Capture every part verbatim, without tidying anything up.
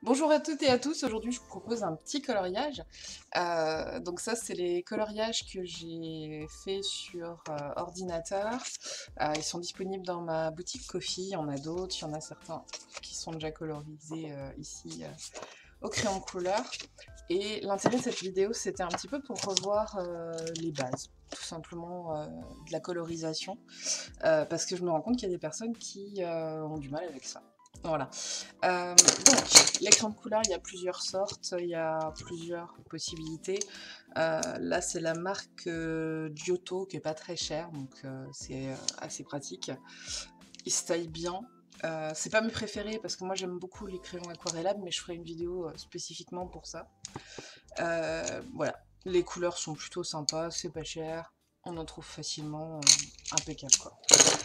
Bonjour à toutes et à tous, aujourd'hui je vous propose un petit coloriage. Euh, donc ça c'est les coloriages que j'ai fait sur euh, ordinateur. Euh, ils sont disponibles dans ma boutique Ko-fi, il y en a d'autres, il y en a certains qui sont déjà colorisés euh, ici euh, au crayon de couleur. Et l'intérêt de cette vidéo c'était un petit peu pour revoir euh, les bases, tout simplement euh, de la colorisation, euh, parce que je me rends compte qu'il y a des personnes qui euh, ont du mal avec ça. Voilà. Euh, donc, l'écran de couleur, il y a plusieurs sortes, il y a plusieurs possibilités. Euh, là, c'est la marque euh, Giotto, qui est pas très chère, donc euh, c'est euh, assez pratique. Il se taille bien. Euh, c'est pas mes préférés parce que moi j'aime beaucoup les crayons aquarellables, mais je ferai une vidéo euh, spécifiquement pour ça. Euh, voilà, les couleurs sont plutôt sympas, c'est pas cher, on en trouve facilement, euh, impeccable quoi.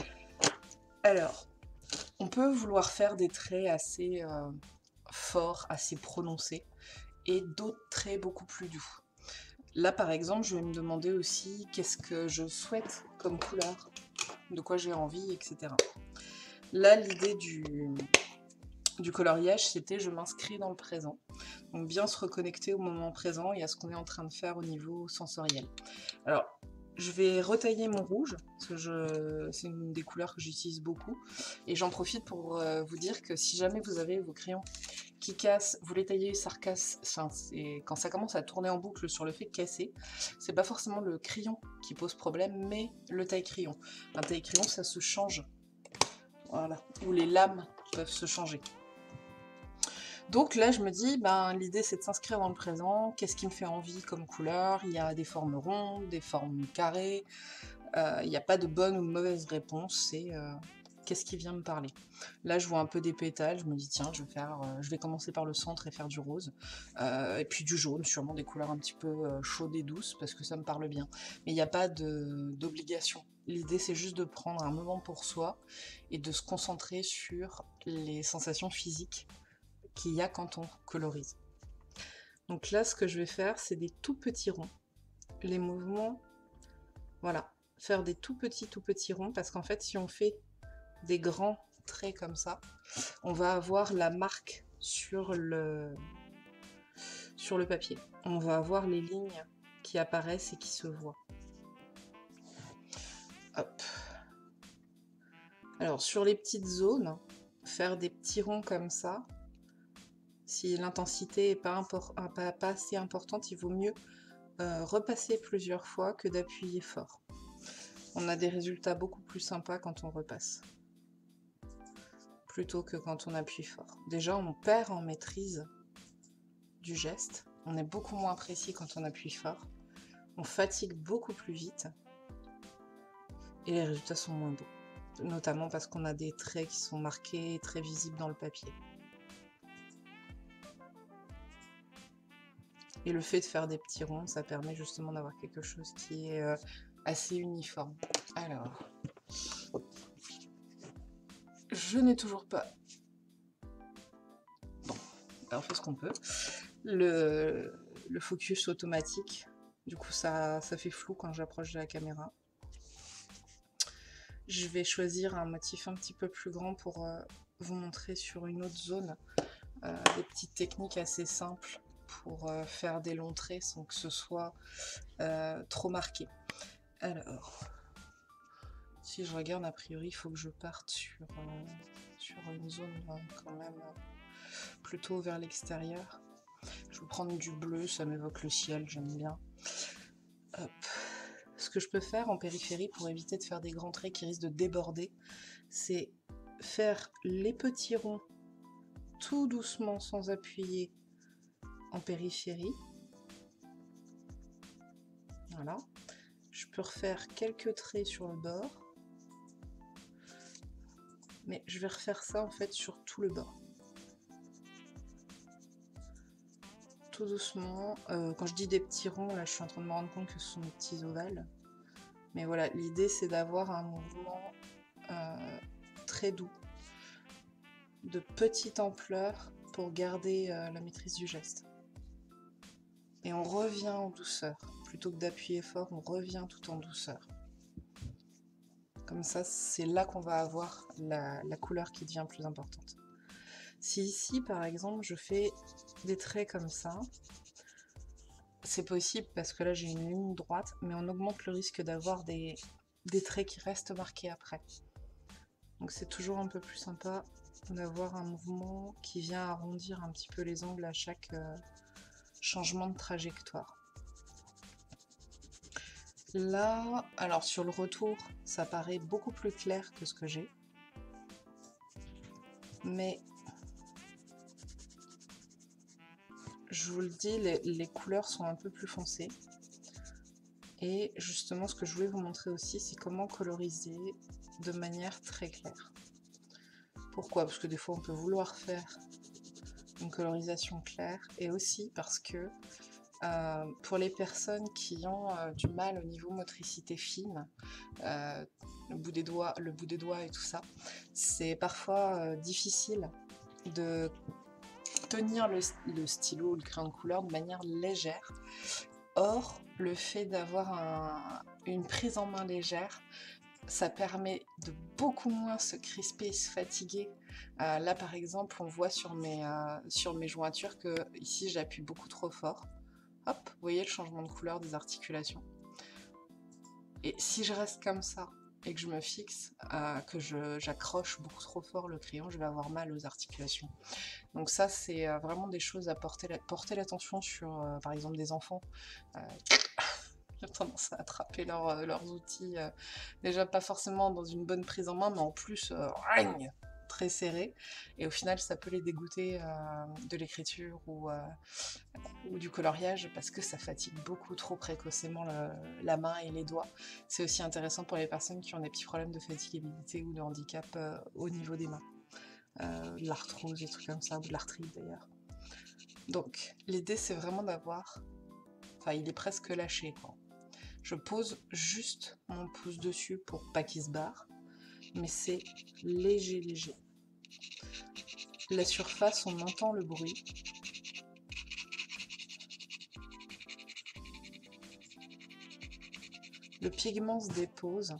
Alors, on peut vouloir faire des traits assez euh, forts, assez prononcés, et d'autres traits beaucoup plus doux. Là, par exemple, je vais me demander aussi qu'est-ce que je souhaite comme couleur, de quoi j'ai envie, et cetera. Là, l'idée du, du coloriage, c'était je m'inscris dans le présent. Donc bien se reconnecter au moment présent et à ce qu'on est en train de faire au niveau sensoriel. Alors, je vais retailler mon rouge, parce que je... c'est une des couleurs que j'utilise beaucoup. Et j'en profite pour euh, vous dire que si jamais vous avez vos crayons qui cassent, vous les taillez, ça recasse, enfin, quand ça commence à tourner en boucle sur le fait de casser, c'est pas forcément le crayon qui pose problème, mais le taille-crayon. Un taille-crayon, ça se change. Voilà. Ou les lames peuvent se changer. Donc là, je me dis, ben, l'idée c'est de s'inscrire dans le présent, qu'est-ce qui me fait envie comme couleur, il y a des formes rondes, des formes carrées, euh, il n'y a pas de bonne ou de mauvaise réponse, c'est euh, qu'est-ce qui vient me parler. Là, je vois un peu des pétales, je me dis, tiens, je vais, faire, euh, je vais commencer par le centre et faire du rose, euh, et puis du jaune, sûrement des couleurs un petit peu euh, chaudes et douces, parce que ça me parle bien. Mais il n'y a pas d'obligation. L'idée, c'est juste de prendre un moment pour soi et de se concentrer sur les sensations physiques qu'il y a quand on colorise. Donc là, ce que je vais faire, c'est des tout petits ronds. Les mouvements, voilà, faire des tout petits, tout petits ronds, parce qu'en fait, si on fait des grands traits comme ça, on va avoir la marque sur le, sur le papier. On va avoir les lignes qui apparaissent et qui se voient. Hop. Alors, sur les petites zones, faire des petits ronds comme ça, si l'intensité n'est pas, pas, pas assez importante, il vaut mieux euh, repasser plusieurs fois que d'appuyer fort. On a des résultats beaucoup plus sympas quand on repasse, plutôt que quand on appuie fort. Déjà, on perd en maîtrise du geste, on est beaucoup moins précis quand on appuie fort, on fatigue beaucoup plus vite, et les résultats sont moins beaux, notamment parce qu'on a des traits qui sont marqués et très visibles dans le papier. Et le fait de faire des petits ronds, ça permet justement d'avoir quelque chose qui est euh, assez uniforme. Alors, je n'ai toujours pas... Bon, on fait ce qu'on peut. Le, le focus automatique, du coup ça, ça fait flou quand j'approche de la caméra. Je vais choisir un motif un petit peu plus grand pour euh, vous montrer sur une autre zone euh, des petites techniques assez simples pour euh, faire des longs traits sans que ce soit euh, trop marqué. Alors, si je regarde, a priori, il faut que je parte sur, euh, sur une zone euh, quand même euh, plutôt vers l'extérieur. Je vais prendre du bleu, ça m'évoque le ciel, j'aime bien. Hop. Ce que je peux faire en périphérie pour éviter de faire des grands traits qui risquent de déborder, c'est faire les petits ronds tout doucement sans appuyer en périphérie. Voilà. Je peux refaire quelques traits sur le bord, mais je vais refaire ça en fait sur tout le bord. Tout doucement. Euh, quand je dis des petits ronds, là je suis en train de me rendre compte que ce sont des petits ovales. Mais voilà, l'idée c'est d'avoir un mouvement euh, très doux, de petite ampleur pour garder euh, la maîtrise du geste. Et on revient en douceur. Plutôt que d'appuyer fort, on revient tout en douceur. Comme ça, c'est là qu'on va avoir la, la couleur qui devient plus importante. Si ici, par exemple, je fais des traits comme ça, c'est possible parce que là j'ai une ligne droite, mais on augmente le risque d'avoir des, des traits qui restent marqués après. Donc c'est toujours un peu plus sympa d'avoir un mouvement qui vient arrondir un petit peu les angles à chaque euh, changement de trajectoire. Là, alors sur le retour, ça paraît beaucoup plus clair que ce que j'ai. Mais je vous le dis, les, les couleurs sont un peu plus foncées. Et justement, ce que je voulais vous montrer aussi, c'est comment coloriser de manière très claire. Pourquoi? Parce que des fois, on peut vouloir faire une colorisation claire, et aussi parce que euh, pour les personnes qui ont euh, du mal au niveau motricité fine, euh, le bout des doigts, le bout des doigts et tout ça, c'est parfois euh, difficile de tenir le, le stylo ou le crayon de couleur de manière légère. Or, le fait d'avoir un, une prise en main légère, ça permet de beaucoup moins se crisper et se fatiguer. Euh, là, par exemple, on voit sur mes, euh, sur mes jointures que ici, j'appuie beaucoup trop fort. Hop, vous voyez le changement de couleur des articulations. Et si je reste comme ça et que je me fixe, euh, que j'accroche beaucoup trop fort le crayon, je vais avoir mal aux articulations. Donc ça, c'est euh, vraiment des choses à porter, la, porter l'attention sur, euh, par exemple, des enfants. Euh, J'ai tendance à attraper leur, euh, leurs outils, euh, déjà pas forcément dans une bonne prise en main, mais en plus euh, très serré. Et au final, ça peut les dégoûter euh, de l'écriture ou, euh, ou du coloriage parce que ça fatigue beaucoup trop précocement le, la main et les doigts. C'est aussi intéressant pour les personnes qui ont des petits problèmes de fatigabilité ou de handicap euh, au niveau des mains. Euh, de l'arthrose, des trucs comme ça, ou de l'arthrite d'ailleurs. Donc, l'idée c'est vraiment d'avoir... Enfin, il est presque lâché, quoi. Je pose juste mon pouce dessus pour pas qu'il se barre, mais c'est léger, léger. La surface, on entend le bruit. Le pigment se dépose.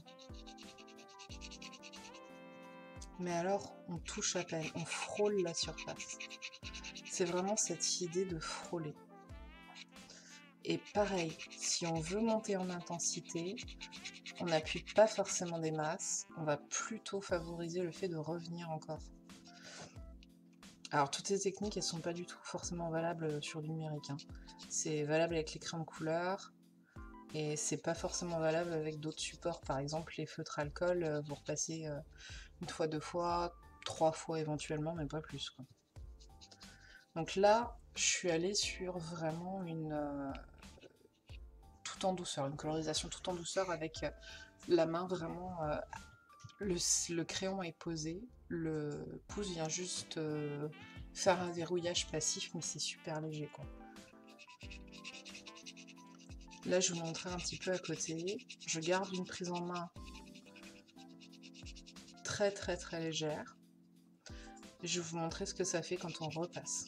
Mais alors, on touche à peine, on frôle la surface. C'est vraiment cette idée de frôler. Et pareil, si on veut monter en intensité, on n'appuie pas forcément des masses, on va plutôt favoriser le fait de revenir encore. Alors toutes ces techniques, elles sont pas du tout forcément valables sur du numérique, hein. C'est valable avec les crayons de couleur, et c'est pas forcément valable avec d'autres supports. Par exemple, les feutres alcool, euh, vous repassez euh, une fois, deux fois, trois fois éventuellement, mais pas plus, quoi. Donc là, je suis allée sur vraiment une... Euh, tout en douceur, une colorisation tout en douceur avec euh, la main vraiment... Euh, le, le crayon est posé, le pouce vient juste euh, faire un verrouillage passif, mais c'est super léger, quoi. Là, je vais vous montrer un petit peu à côté. Je garde une prise en main très très très légère. Je vais vous montrer ce que ça fait quand on repasse.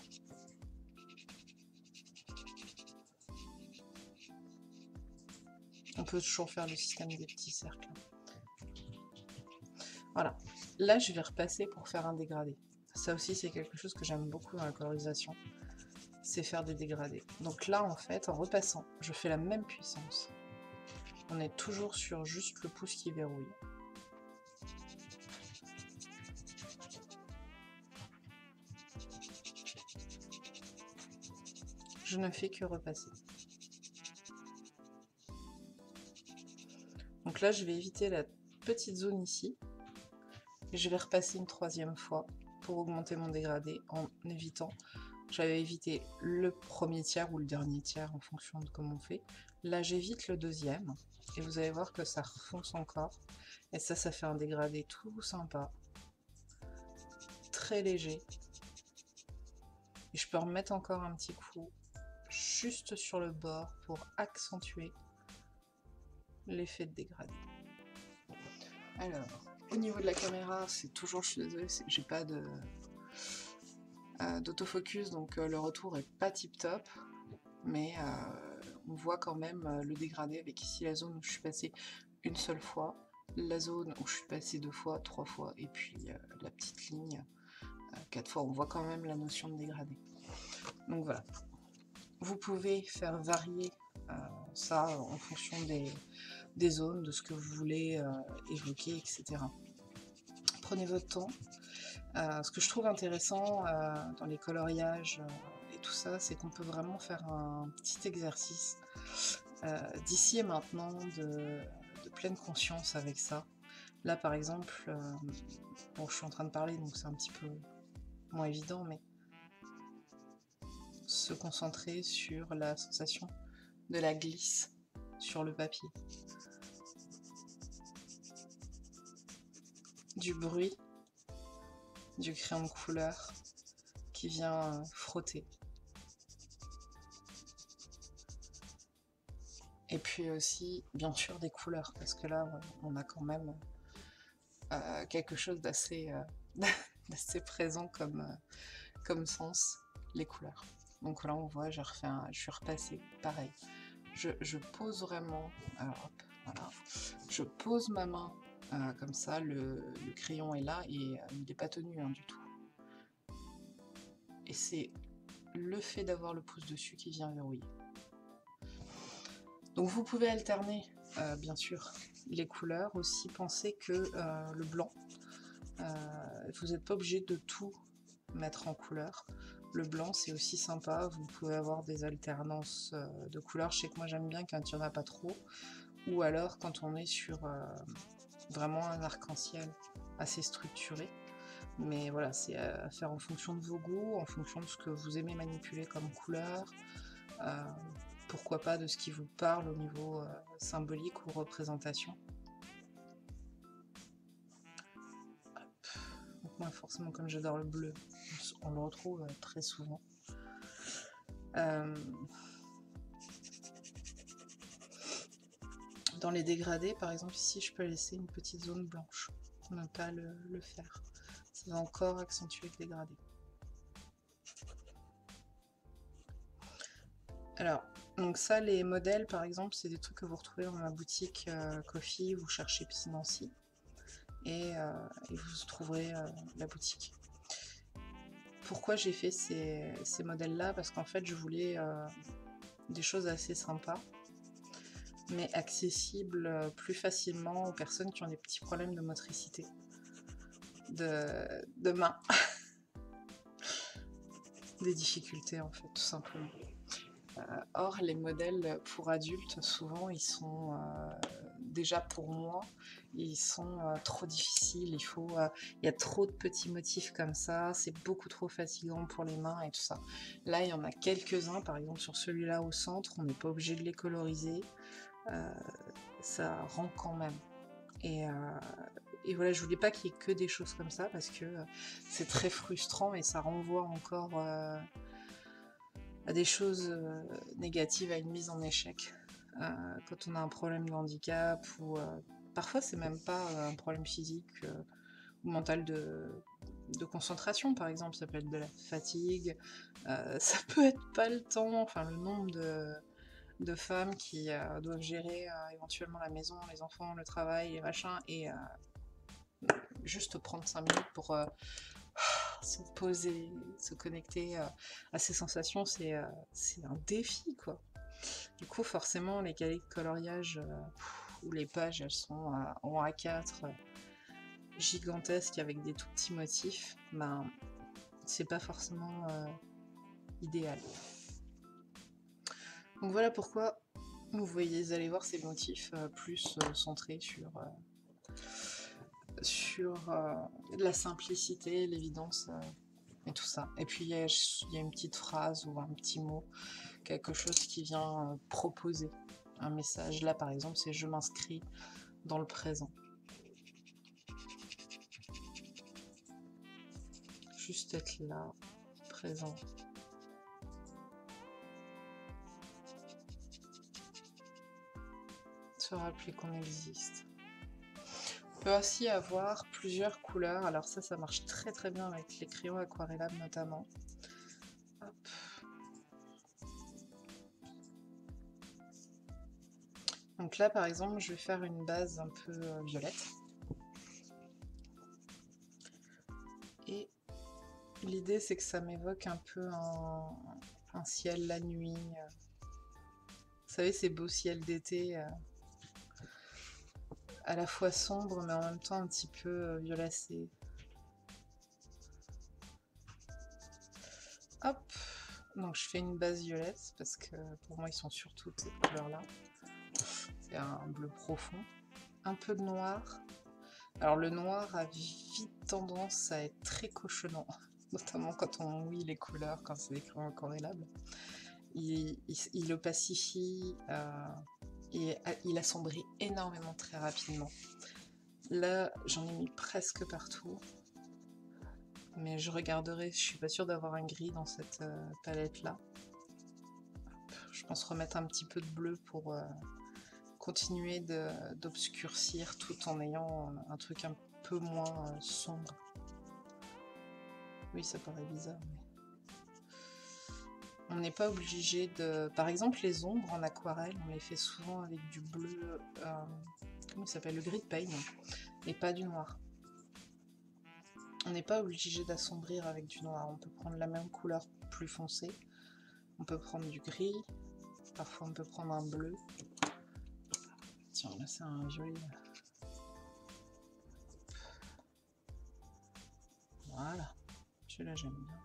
On peut toujours faire le système des petits cercles. Voilà. Là, je vais repasser pour faire un dégradé. Ça aussi, c'est quelque chose que j'aime beaucoup dans la colorisation. C'est faire des dégradés. Donc là, en fait, en repassant, je fais la même puissance. On est toujours sur juste le pouce qui verrouille. Je ne fais que repasser. Donc là, je vais éviter la petite zone ici. Et je vais repasser une troisième fois pour augmenter mon dégradé en évitant... J'avais évité le premier tiers ou le dernier tiers en fonction de comment on fait. Là, j'évite le deuxième. Et vous allez voir que ça refonce encore. Et ça, ça fait un dégradé tout sympa. Très léger. Et je peux remettre encore un petit coup juste sur le bord pour accentuer l'effet de dégradé. Alors, au niveau de la caméra, c'est toujours, je suis désolée, j'ai pas de euh, d'autofocus, donc euh, le retour est pas tip top, mais euh, on voit quand même euh, le dégradé avec ici la zone où je suis passée une seule fois, la zone où je suis passée deux fois, trois fois, et puis euh, la petite ligne Euh, quatre fois, on voit quand même la notion de dégradé. Donc voilà. Vous pouvez faire varier euh, ça en fonction des, des zones, de ce que vous voulez euh, évoquer, et cetera. Prenez votre temps. Euh, ce que je trouve intéressant euh, dans les coloriages euh, et tout ça, c'est qu'on peut vraiment faire un petit exercice euh, d'ici et maintenant de, de pleine conscience avec ça. Là par exemple, euh, bon je suis en train de parler donc c'est un petit peu moins évident, mais se concentrer sur la sensation de la glisse sur le papier, du bruit du crayon de couleur qui vient frotter. Et puis aussi, bien sûr, des couleurs, parce que là, on a quand même euh, quelque chose d'assez euh, d'assez présent comme, euh, comme sens, les couleurs. Donc là, on voit, je, refais un, je suis repassée, pareil. Je, je pose vraiment, alors hop, voilà, je pose ma main euh, comme ça, le, le crayon est là et euh, il n'est pas tenu hein, du tout. Et c'est le fait d'avoir le pouce dessus qui vient verrouiller. Donc vous pouvez alterner, euh, bien sûr, les couleurs. Aussi, pensez que euh, le blanc, euh, vous n'êtes pas obligé de tout mettre en couleur. Le blanc, c'est aussi sympa. Vous pouvez avoir des alternances euh, de couleurs. Je sais que moi, j'aime bien quand il n'y en a pas trop. Ou alors quand on est sur euh, vraiment un arc-en-ciel assez structuré. Mais voilà, c'est à faire en fonction de vos goûts, en fonction de ce que vous aimez manipuler comme couleur. Euh, pourquoi pas de ce qui vous parle au niveau euh, symbolique ou représentation. Donc moi forcément comme j'adore le bleu, on le retrouve euh, très souvent. Euh, dans les dégradés par exemple ici je peux laisser une petite zone blanche, ne pas le, le faire. Ça va encore accentuer le dégradé. Alors, donc ça, les modèles, par exemple, c'est des trucs que vous retrouvez dans ma boutique euh, Ko-fi, vous cherchez Psy-Nancy, et, euh, et vous trouverez euh, la boutique. Pourquoi j'ai fait ces, ces modèles-là? Parce qu'en fait, je voulais euh, des choses assez sympas, mais accessibles euh, plus facilement aux personnes qui ont des petits problèmes de motricité, de, de main, des difficultés en fait, tout simplement. Euh, or, les modèles pour adultes, souvent, ils sont, euh, déjà pour moi, ils sont euh, trop difficiles, il faut, euh, il y a trop de petits motifs comme ça, c'est beaucoup trop fatigant pour les mains et tout ça. Là, il y en a quelques-uns, par exemple sur celui-là au centre, on n'est pas obligé de les coloriser, euh, ça rend quand même. Et, euh, et voilà, je voulais pas qu'il y ait que des choses comme ça, parce que euh, c'est très frustrant et ça renvoie encore... Euh, à des choses euh, négatives, à une mise en échec. Euh, quand on a un problème de handicap, ou euh, parfois c'est même pas euh, un problème physique euh, ou mental de, de concentration, par exemple, ça peut être de la fatigue, euh, ça peut être pas le temps, enfin le nombre de, de femmes qui euh, doivent gérer euh, éventuellement la maison, les enfants, le travail, les machins, et euh, juste prendre cinq minutes pour euh, se poser, se connecter euh, à ces sensations, c'est euh, c'est un défi, quoi. Du coup, forcément, les cahiers de coloriage euh, où les pages, elles sont euh, en A quatre euh, gigantesques avec des tout petits motifs, ben, c'est pas forcément euh, idéal. Donc voilà pourquoi vous voyez, allez voir ces motifs euh, plus euh, centrés sur... Euh, sur euh, la simplicité, l'évidence euh, et tout ça. Et puis il y, y a une petite phrase ou un petit mot, quelque chose qui vient euh, proposer un message. Là par exemple c'est je m'inscris dans le présent. Juste être là, présent. Se rappeler qu'on existe. On peut aussi avoir plusieurs couleurs, alors ça, ça marche très très bien avec les crayons aquarellables notamment. Hop. Donc là, par exemple, je vais faire une base un peu euh, violette. Et L'idée, c'est que ça m'évoque un peu un, un ciel la nuit. euh. Vous savez, ces beaux ciels d'été, euh, à la fois sombres, mais en même temps un petit peu euh, violacés. Hop! Donc je fais une base violette, parce que pour moi, ils sont surtout de cette couleur-là. C'est un bleu profond. Un peu de noir. Alors le noir a vite tendance à être très cochonnant, notamment quand on mouille les couleurs, quand c'est des crayons corrélables. Il, il, il opacifie euh, et il assombrit énormément très rapidement. Là, j'en ai mis presque partout, mais je regarderai, je suis pas sûre d'avoir un gris dans cette euh, palette-là. Je pense remettre un petit peu de bleu pour euh, continuer d'obscurcir tout en ayant un truc un peu moins euh, sombre. Oui, ça paraît bizarre, mais... On n'est pas obligé de... Par exemple, les ombres en aquarelle, on les fait souvent avec du bleu... Euh... Comment il s'appelle? Le gris de paille, et pas du noir. On n'est pas obligé d'assombrir avec du noir. On peut prendre la même couleur plus foncée. On peut prendre du gris. Parfois, on peut prendre un bleu. Tiens, là, c'est un violet. Voilà. Celui-là, j'aime bien.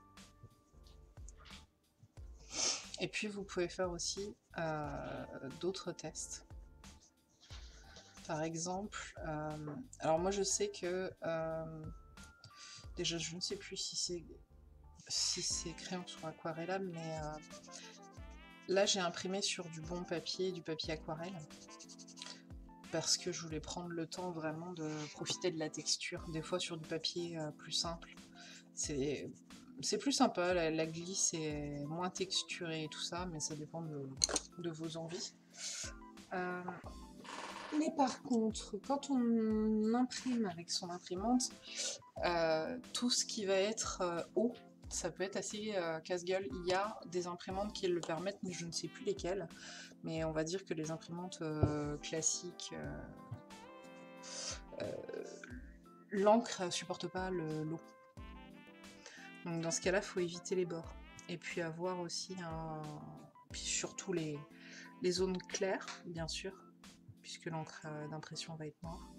Et puis vous pouvez faire aussi euh, d'autres tests. Par exemple, euh, alors moi je sais que euh, déjà je ne sais plus si c'est si c'est crayon sur aquarellable, mais euh, là j'ai imprimé sur du bon papier, du papier aquarelle, parce que je voulais prendre le temps vraiment de profiter de la texture. Des fois sur du papier euh, plus simple, c'est C'est plus sympa, la, la glisse est moins texturée et tout ça, mais ça dépend de, de vos envies. Euh, mais par contre, quand on imprime avec son imprimante, euh, tout ce qui va être euh, haut, ça peut être assez euh, casse-gueule. Il y a des imprimantes qui le permettent, mais je ne sais plus lesquelles. Mais on va dire que les imprimantes euh, classiques, euh, euh, l'encre ne supporte pas l'eau. Donc dans ce cas-là, il faut éviter les bords. Et puis avoir aussi un... Puis surtout les, les zones claires, bien sûr, puisque l'encre d'impression va être noire.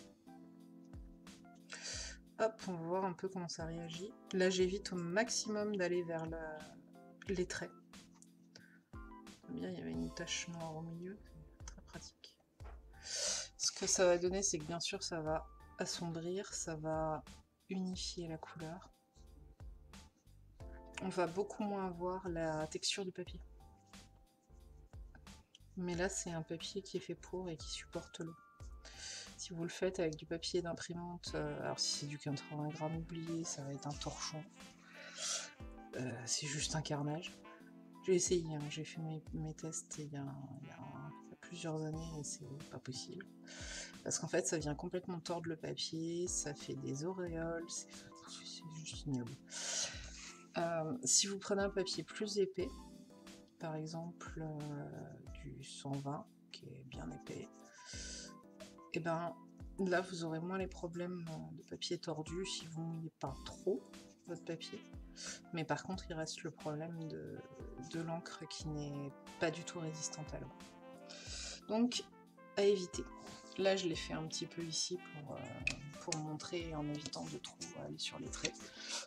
Hop, on va voir un peu comment ça réagit. Là, j'évite au maximum d'aller vers la... les traits. Bien, il y avait une tache noire au milieu, très pratique. Ce que ça va donner, c'est que bien sûr, ça va assombrir, ça va unifier la couleur. On va beaucoup moins voir la texture du papier. Mais là, c'est un papier qui est fait pour et qui supporte l'eau. Si vous le faites avec du papier d'imprimante, euh, alors si c'est du quatre-vingts grammes oublié, ça va être un torchon. Euh, c'est juste un carnage. J'ai essayé, hein, j'ai fait mes, mes tests il y, a, il, y a, il y a plusieurs années et c'est pas possible. Parce qu'en fait, ça vient complètement tordre le papier, ça fait des auréoles, c'est juste ignoble. Euh, si vous prenez un papier plus épais, par exemple euh, du cent vingt, qui est bien épais, et ben là vous aurez moins les problèmes de papier tordu si vous mouillez pas trop votre papier. Mais par contre, il reste le problème de, de l'encre qui n'est pas du tout résistante à l'eau. Donc, à éviter. Là, je l'ai fait un petit peu ici pour, euh, pour montrer en évitant de trop aller sur les traits.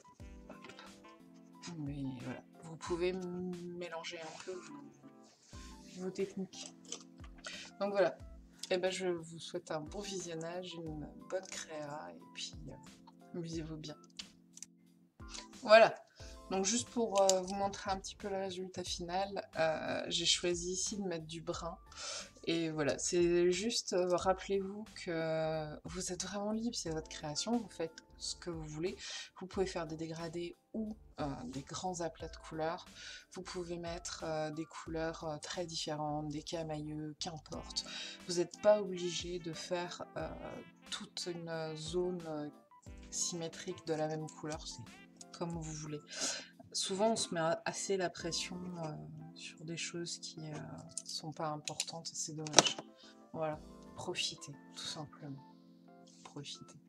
Mais voilà, vous pouvez mélanger un peu vos, vos techniques. Donc voilà, et ben je vous souhaite un bon visionnage, une bonne créa, et puis euh, amusez-vous bien. Voilà, donc juste pour euh, vous montrer un petit peu le résultat final, euh, j'ai choisi ici de mettre du brun. Et voilà, c'est juste, euh, rappelez-vous que vous êtes vraiment libre, c'est votre création, vous faites ce que vous voulez. Vous pouvez faire des dégradés ou euh, des grands aplats de couleurs. Vous pouvez mettre euh, des couleurs euh, très différentes, des camailleux, qu'importe. Vous n'êtes pas obligé de faire euh, toute une zone euh, symétrique de la même couleur, c'est comme vous voulez. Souvent on se met assez la pression euh, sur des choses qui euh, sont pas importantes et c'est dommage. Voilà, profitez, tout simplement. Profitez.